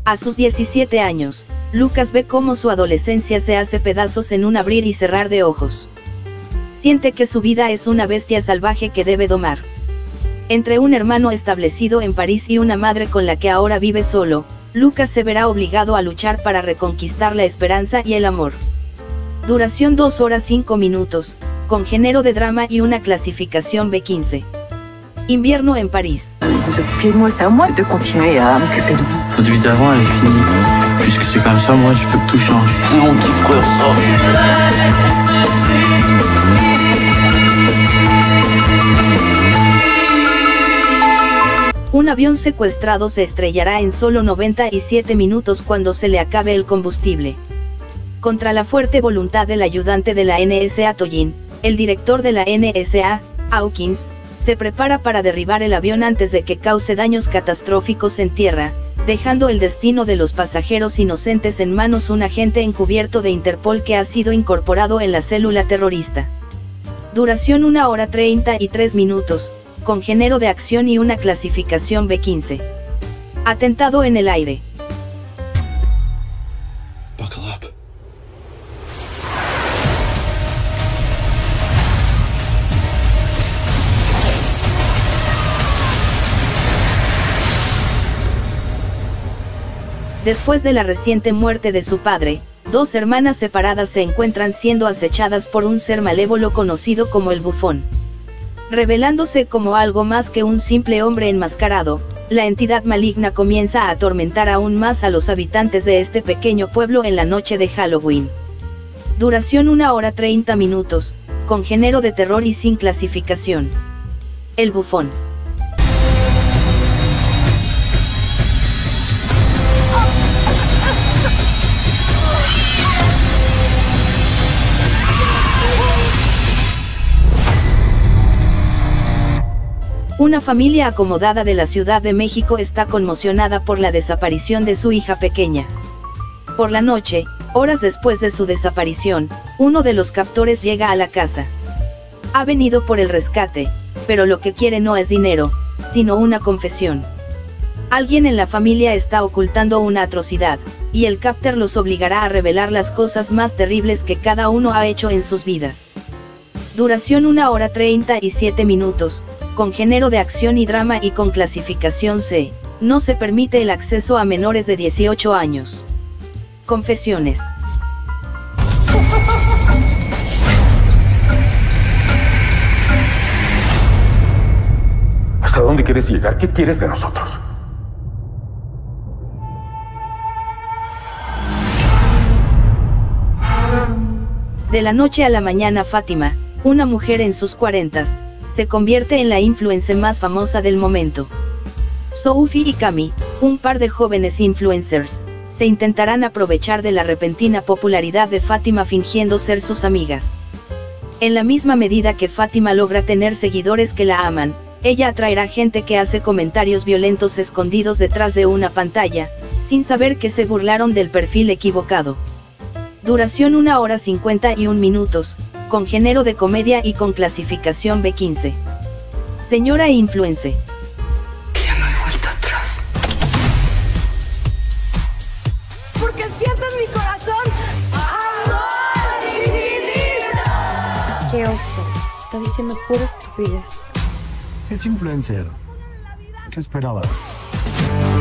A sus 17 años, Lucas ve cómo su adolescencia se hace pedazos en un abrir y cerrar de ojos. Siente que su vida es una bestia salvaje que debe domar. Entre un hermano establecido en París y una madre con la que ahora vive solo, Lucas se verá obligado a luchar para reconquistar la esperanza y el amor. Duración 2 horas 5 minutos, con género de drama y una clasificación B15. Invierno en París. Puis moi, c'est à moi de continuer à m'occuper de vous. Votre vie d'avant, elle est finie. Puisque c'est comme ça, moi, je veux que tout change. C'est mon petit frère, ça. Un avión secuestrado se estrellará en solo 97 minutos cuando se le acabe el combustible. Contra la fuerte voluntad del ayudante de la NSA Toyin, el director de la NSA, Hawkins, se prepara para derribar el avión antes de que cause daños catastróficos en tierra, dejando el destino de los pasajeros inocentes en manos un agente encubierto de Interpol que ha sido incorporado en la célula terrorista. Duración 1 hora 33 minutos, con género de acción y una clasificación B15. Atentado en el aire. Buckle up. Después de la reciente muerte de su padre, dos hermanas separadas se encuentran siendo acechadas por un ser malévolo conocido como el Bufón. Revelándose como algo más que un simple hombre enmascarado, la entidad maligna comienza a atormentar aún más a los habitantes de este pequeño pueblo en la noche de Halloween. Duración 1 hora 30 minutos, con género de terror y sin clasificación. El Bufón. Una familia acomodada de la Ciudad de México está conmocionada por la desaparición de su hija pequeña. Por la noche, horas después de su desaparición, uno de los captores llega a la casa. Ha venido por el rescate, pero lo que quiere no es dinero, sino una confesión. Alguien en la familia está ocultando una atrocidad, y el captor los obligará a revelar las cosas más terribles que cada uno ha hecho en sus vidas. Duración 1 hora 37 minutos, con género de acción y drama y con clasificación C. No se permite el acceso a menores de 18 años. Confesiones. ¿Hasta dónde quieres llegar? ¿Qué quieres de nosotros? De la noche a la mañana Fátima, una mujer en sus 40s, se convierte en la influencer más famosa del momento. Sophie y Cami, un par de jóvenes influencers, se intentarán aprovechar de la repentina popularidad de Fátima fingiendo ser sus amigas. En la misma medida que Fátima logra tener seguidores que la aman, ella atraerá gente que hace comentarios violentos escondidos detrás de una pantalla, sin saber que se burlaron del perfil equivocado. Duración 1 hora 51 minutos, con género de comedia y con clasificación B15. Señora influencer. Que ya no hay vuelta atrás. Porque sientes mi corazón. ¡Amor infinito! ¡Qué oso! Está diciendo pura estupidez. Es influencer. ¿Qué esperabas?